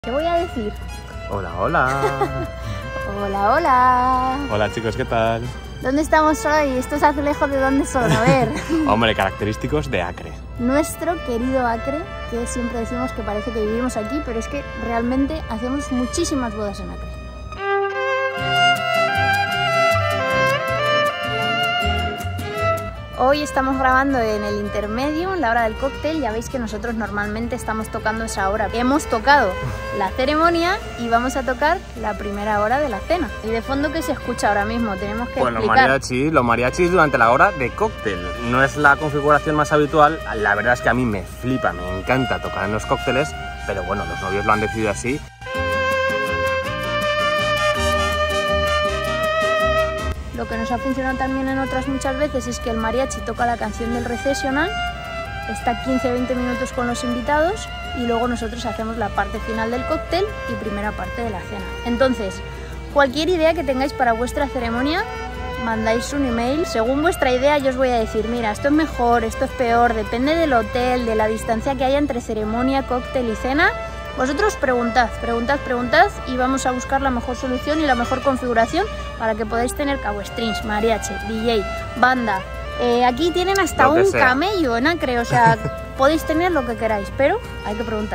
¿Qué voy a decir? Hola, hola. Hola, hola. Hola chicos, ¿qué tal? ¿Dónde estamos hoy? Estos azulejos de dónde son, a ver. Hombre, característicos de Acre. Nuestro querido Acre, que siempre decimos que parece que vivimos aquí, pero es que realmente hacemos muchísimas bodas en Acre. Hoy estamos grabando en el intermedio, en la hora del cóctel. Ya veis que nosotros normalmente estamos tocando esa hora. Hemos tocado la ceremonia y vamos a tocar la primera hora de la cena. Y de fondo, ¿qué se escucha ahora mismo? Tenemos que explicar. Los mariachis durante la hora de cóctel. No es la configuración más habitual. La verdad es que a mí me flipa, me encanta tocar en los cócteles, pero bueno, los novios lo han decidido así. Lo que nos ha funcionado también en otras muchas veces es que el mariachi toca la canción del recessional, está 15-20 minutos con los invitados y luego nosotros hacemos la parte final del cóctel y primera parte de la cena. Entonces, cualquier idea que tengáis para vuestra ceremonia, mandáis un email. Según vuestra idea yo os voy a decir, mira, esto es mejor, esto es peor, depende del hotel, de la distancia que haya entre ceremonia, cóctel y cena. Vosotros preguntad y vamos a buscar la mejor solución y la mejor configuración para que podáis tener cabo strings, mariachi, DJ, banda. Aquí tienen hasta un camello en Acre, o sea, podéis tener lo que queráis, pero hay que preguntar.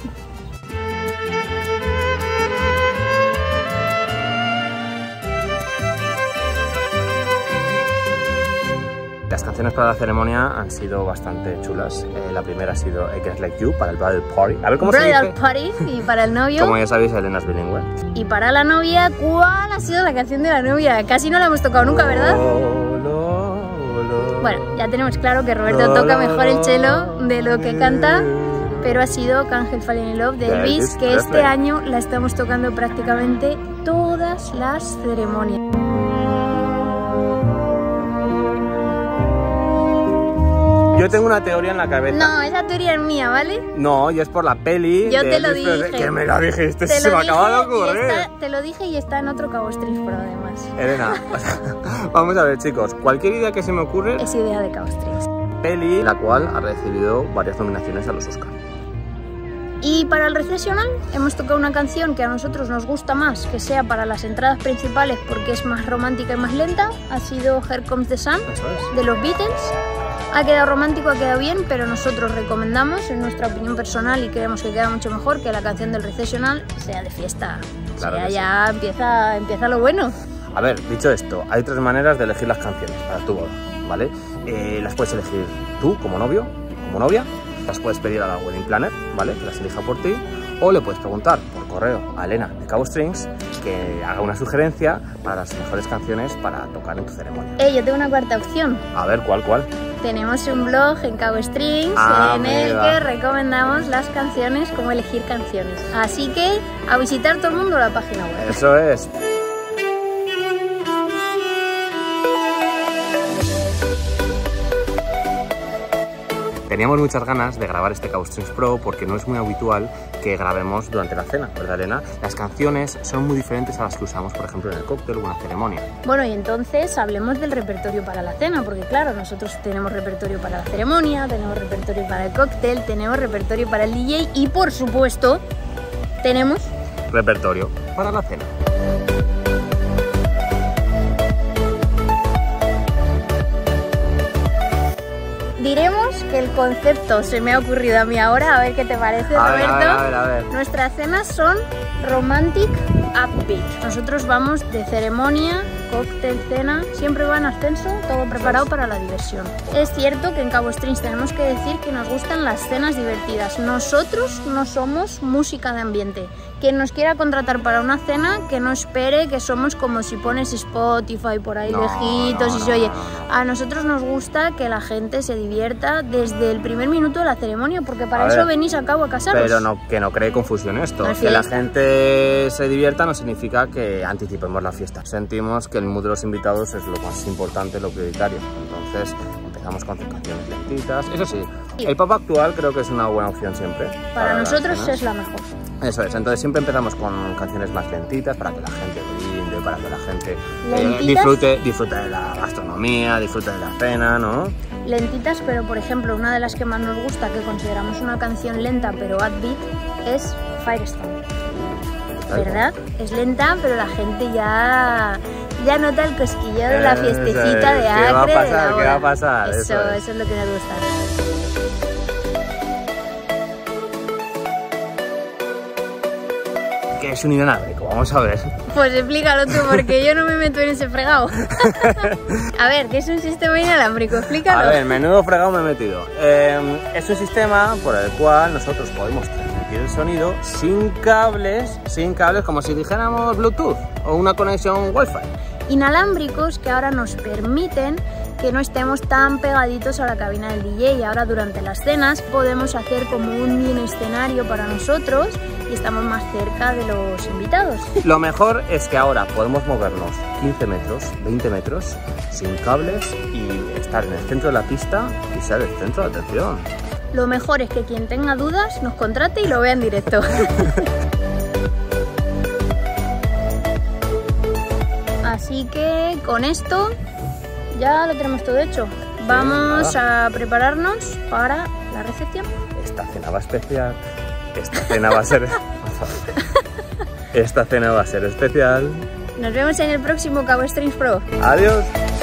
Las canciones para la ceremonia han sido bastante chulas. La primera ha sido I Guess Like You para el Bridal Party. A ver cómo se dice. Bridal Party, y para el novio. Como ya sabéis, Elena es bilingüe. Y para la novia, ¿cuál ha sido la canción de la novia? Casi no la hemos tocado nunca, ¿verdad? Bueno, ya tenemos claro que Roberto toca mejor el cello de lo que canta, pero ha sido Can't Help Falling in Love de Elvis, que este año la estamos tocando prácticamente todas las ceremonias. Yo tengo una teoría en la cabeza. No, esa teoría es mía, ¿vale? No, y es por la peli. Yo te lo dije. Que me lo dijiste, se me acaba de ocurrir. Te lo dije y está en otro Cabo Strings Pro, además. Elena, vamos a ver, chicos. Cualquier idea que se me ocurre es idea de Cabo Strings. Peli, la cual ha recibido varias nominaciones a los Oscar. Y para el recessional hemos tocado una canción que a nosotros nos gusta más, que sea para las entradas principales porque es más romántica y más lenta. Ha sido Here Comes the Sun de los Beatles. Ha quedado romántico, ha quedado bien, pero nosotros recomendamos, en nuestra opinión personal, y creemos que queda mucho mejor, que la canción del recessional sea de fiesta. Claro, o sea, ya sí. empieza lo bueno. A ver, dicho esto, hay tres maneras de elegir las canciones para tu boda, ¿vale? Las puedes elegir tú como novio, como novia, las puedes pedir a la wedding planner, ¿vale? Que las elija por ti, o le puedes preguntar por correo a Elena de Cabo Strings que haga una sugerencia para las mejores canciones para tocar en tu ceremonia. Yo tengo una cuarta opción. A ver, ¿cuál? Tenemos un blog en Cabo Strings en el que recomendamos las canciones, cómo elegir canciones. Así que a visitar todo el mundo la página web. Eso es. Teníamos muchas ganas de grabar este Cabo Strings Pro porque no es muy habitual que grabemos durante la cena, ¿verdad, Elena? Las canciones son muy diferentes a las que usamos, por ejemplo, en el cóctel o en una ceremonia. Bueno, y entonces hablemos del repertorio para la cena, porque claro, nosotros tenemos repertorio para la ceremonia, tenemos repertorio para el cóctel, tenemos repertorio para el DJ y, por supuesto, tenemos repertorio para la cena. Diremos que el concepto se me ha ocurrido a mí ahora, a ver qué te parece, Roberto. A ver. Nuestras cenas son romantic upbeat. Nosotros vamos de ceremonia, cóctel, cena, siempre va en ascenso, todo preparado para la diversión. Es cierto que en Cabo Strings tenemos que decir que nos gustan las cenas divertidas. Nosotros no somos música de ambiente. Quien nos quiera contratar para una cena, que no espere que somos como si pones Spotify por ahí lejitos y se oye. A nosotros nos gusta que la gente se divierta desde el primer minuto de la ceremonia, porque para eso venís a Cabo a casaros. Pero que no cree confusión esto. Que la gente se divierta no significa que anticipemos la fiesta. Sentimos que el mood de los invitados es lo más importante, lo prioritario. Entonces empezamos con canciones lentitas. Eso sí, el pop actual creo que es una buena opción siempre. Para nosotros es la mejor. Eso es, entonces siempre empezamos con canciones más lentitas para que la gente brinde, para que la gente disfrute de la gastronomía, disfrute de la cena, ¿no? Lentitas, pero por ejemplo, una de las que más nos gusta, que consideramos una canción lenta pero upbeat, es Firestone. ¿Verdad? Es lenta, pero la gente ya nota el cosquilleo de la fiestecita de Acre. ¿Qué va a pasar? De la boda. ¿Qué va a pasar? Eso es lo que nos gusta. ¿Qué es un inalámbrico? Vamos a ver. Pues explícalo tú, porque yo no me meto en ese fregado. A ver, ¿qué es un sistema inalámbrico? Explícalo. A ver, menudo fregado me he metido. Es un sistema por el cual nosotros podemos transmitir el sonido sin cables, como si dijéramos Bluetooth o una conexión Wi-Fi. Inalámbricos que ahora nos permiten que no estemos tan pegaditos a la cabina del DJ, y ahora durante las cenas podemos hacer como un mini escenario para nosotros y estamos más cerca de los invitados. Lo mejor es que ahora podemos movernos 15 metros, 20 metros sin cables y estar en el centro de la pista y ser el centro de atención. Lo mejor es que quien tenga dudas nos contrate y lo vea en directo. Así que con esto ya lo tenemos todo hecho. Vamos a prepararnos para la recepción. Esta cena va especial. Esta cena va a ser... Esta cena va a ser especial. Nos vemos en el próximo Cabo Streams Pro. Adiós.